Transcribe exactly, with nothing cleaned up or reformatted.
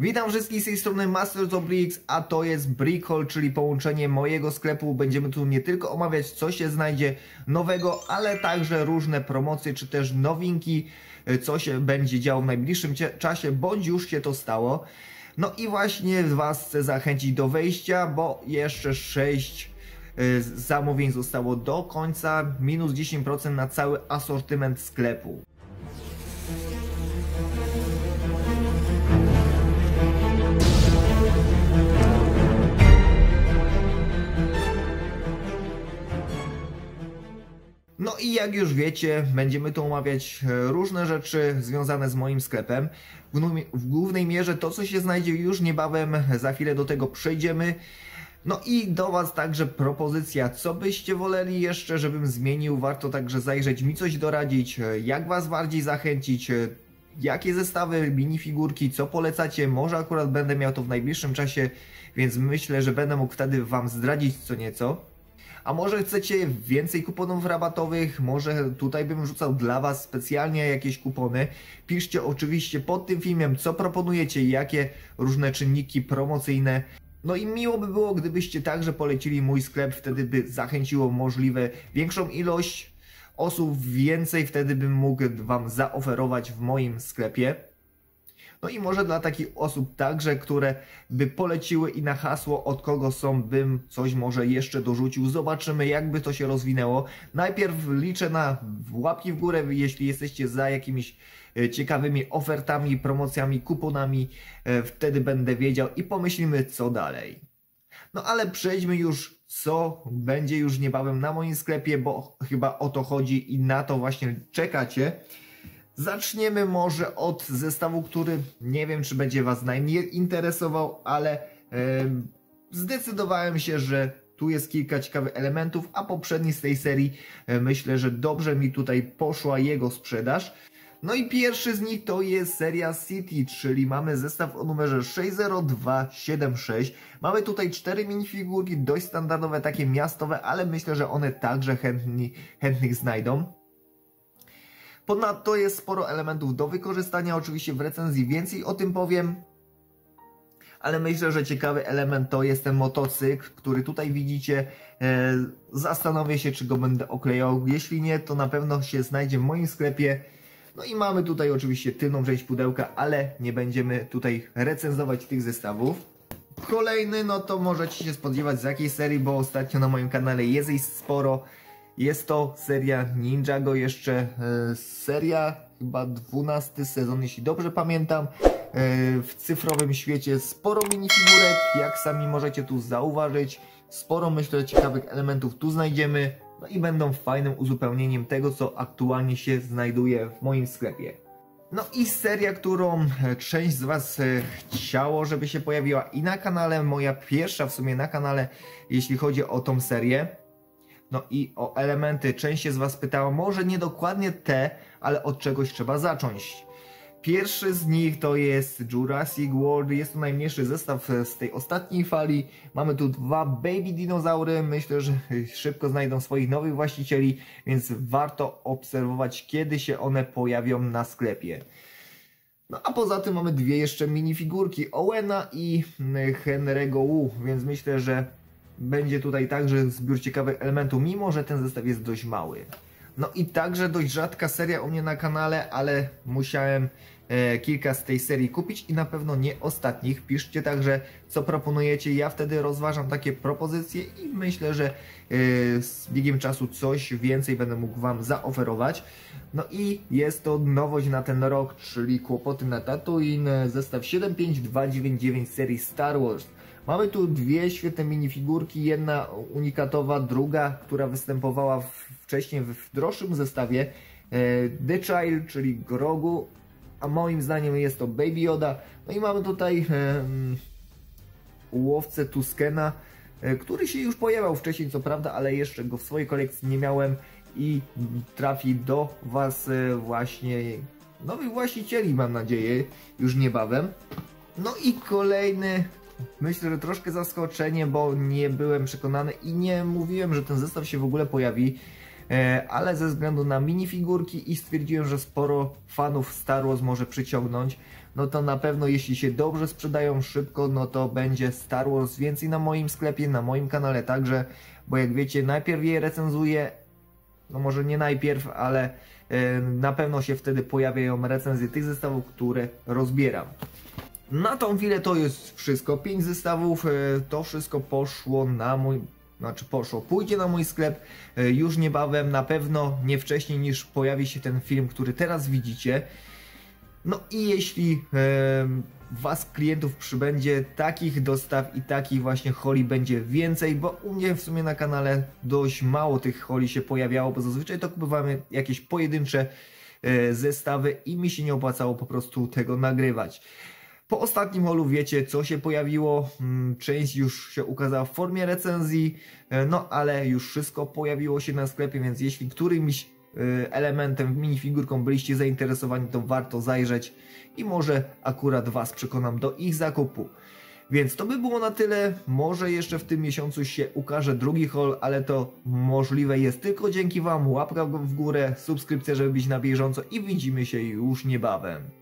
Witam wszystkich z tej strony Masters of Bricks, a to jest Brick Haul, czyli połączenie mojego sklepu. Będziemy tu nie tylko omawiać, co się znajdzie nowego, ale także różne promocje, czy też nowinki, co się będzie działo w najbliższym czasie, bądź już się to stało. No i właśnie Was chcę zachęcić do wejścia, bo jeszcze sześć zamówień zostało do końca, minus dziesięć procent na cały asortyment sklepu. No i jak już wiecie, będziemy tu omawiać różne rzeczy związane z moim sklepem. W głównej mierze to, co się znajdzie już niebawem, za chwilę do tego przejdziemy. No i do Was także propozycja, co byście woleli jeszcze, żebym zmienił. Warto także zajrzeć, mi coś doradzić, jak Was bardziej zachęcić, jakie zestawy, minifigurki, co polecacie. Może akurat będę miał to w najbliższym czasie, więc myślę, że będę mógł wtedy Wam zdradzić co nieco. A może chcecie więcej kuponów rabatowych, może tutaj bym rzucał dla Was specjalnie jakieś kupony. Piszcie oczywiście pod tym filmem, co proponujecie, jakie różne czynniki promocyjne. No i miło by było, gdybyście także polecili mój sklep, wtedy by zachęciło możliwe większą ilość osób, więcej wtedy bym mógł Wam zaoferować w moim sklepie. No i może dla takich osób także, które by poleciły i na hasło od kogo są, bym coś może jeszcze dorzucił. Zobaczymy, jakby to się rozwinęło. Najpierw liczę na łapki w górę, jeśli jesteście za jakimiś ciekawymi ofertami, promocjami, kuponami. Wtedy będę wiedział i pomyślimy, co dalej. No ale przejdźmy już, co będzie już niebawem na moim sklepie, bo chyba o to chodzi i na to właśnie czekacie. Zaczniemy może od zestawu, który nie wiem, czy będzie Was najmniej interesował, ale yy, zdecydowałem się, że tu jest kilka ciekawych elementów, a poprzedni z tej serii yy, myślę, że dobrze mi tutaj poszła jego sprzedaż. No i pierwszy z nich to jest seria City, czyli mamy zestaw o numerze sześć zero dwa siedem sześć. Mamy tutaj cztery minifigurki, dość standardowe, takie miastowe, ale myślę, że one także chętni, chętnych znajdą. Ponadto jest sporo elementów do wykorzystania, oczywiście w recenzji więcej o tym powiem. Ale myślę, że ciekawy element to jest ten motocykl, który tutaj widzicie. E, zastanowię się, czy go będę oklejał. Jeśli nie, to na pewno się znajdzie w moim sklepie. No i mamy tutaj oczywiście tylną część pudełka, ale nie będziemy tutaj recenzować tych zestawów. Kolejny, no to możecie się spodziewać z jakiej serii, bo ostatnio na moim kanale jest jej sporo. Jest to seria Ninjago, jeszcze e, seria chyba dwunasty sezon, jeśli dobrze pamiętam. E, w cyfrowym świecie sporo minifigurek, jak sami możecie tu zauważyć. Sporo, myślę, ciekawych elementów tu znajdziemy. No i będą fajnym uzupełnieniem tego, co aktualnie się znajduje w moim sklepie. No i seria, którą część z Was chciało, żeby się pojawiła i na kanale, moja pierwsza w sumie na kanale, jeśli chodzi o tą serię. No i o elementy część się z Was pytała, może nie dokładnie te, ale od czegoś trzeba zacząć. Pierwszy z nich to jest Jurassic World, jest to najmniejszy zestaw z tej ostatniej fali. Mamy tu dwa baby dinozaury, myślę, że szybko znajdą swoich nowych właścicieli, więc warto obserwować, kiedy się one pojawią na sklepie. No a poza tym mamy dwie jeszcze minifigurki, Owena i Henry'ego Wu, więc myślę, że będzie tutaj także zbiór ciekawych elementów, mimo że ten zestaw jest dość mały. No i także dość rzadka seria u mnie na kanale, ale musiałem e, kilka z tej serii kupić i na pewno nie ostatnich. Piszcie także, co proponujecie, ja wtedy rozważam takie propozycje i myślę, że e, z biegiem czasu coś więcej będę mógł Wam zaoferować. No i jest to nowość na ten rok, czyli Kłopoty na Tatooine, zestaw siedem pięć dwa dziewięć dziewięć serii Star Wars. Mamy tu dwie świetne minifigurki, jedna unikatowa, druga, która występowała wcześniej w droższym zestawie, The Child, czyli Grogu, a moim zdaniem jest to Baby Yoda. No i mamy tutaj um, łowcę Tuskena, który się już pojawiał wcześniej, co prawda, ale jeszcze go w swojej kolekcji nie miałem i trafi do Was właśnie nowych właścicieli, mam nadzieję, już niebawem. No i kolejny, myślę, że troszkę zaskoczenie, bo nie byłem przekonany i nie mówiłem, że ten zestaw się w ogóle pojawi, ale ze względu na minifigurki i stwierdziłem, że sporo fanów Star Wars może przyciągnąć. no to na pewno jeśli się dobrze sprzedają szybko, no to będzie Star Wars więcej na moim sklepie, na moim kanale także, bo jak wiecie, najpierw je recenzuję, no może nie najpierw, ale yy, na pewno się wtedy pojawiają recenzje tych zestawów, które rozbieram. Na tą chwilę to jest wszystko, pięć zestawów, to wszystko poszło na mój, znaczy poszło, pójdzie na mój sklep już niebawem, na pewno nie wcześniej niż pojawi się ten film, który teraz widzicie. No i jeśli e, was klientów przybędzie, takich dostaw i takich właśnie holi będzie więcej, bo u mnie w sumie na kanale dość mało tych holi się pojawiało, bo zazwyczaj to kupowamy jakieś pojedyncze e, zestawy i mi się nie opłacało po prostu tego nagrywać. Po ostatnim holu wiecie, co się pojawiło, część już się ukazała w formie recenzji, no ale już wszystko pojawiło się na sklepie, więc jeśli którymś elementem, minifigurką byliście zainteresowani, to warto zajrzeć i może akurat was przekonam do ich zakupu. Więc to by było na tyle, może jeszcze w tym miesiącu się ukaże drugi haul, ale to możliwe jest tylko dzięki wam, łapka w górę, subskrypcja, żeby być na bieżąco i widzimy się już niebawem.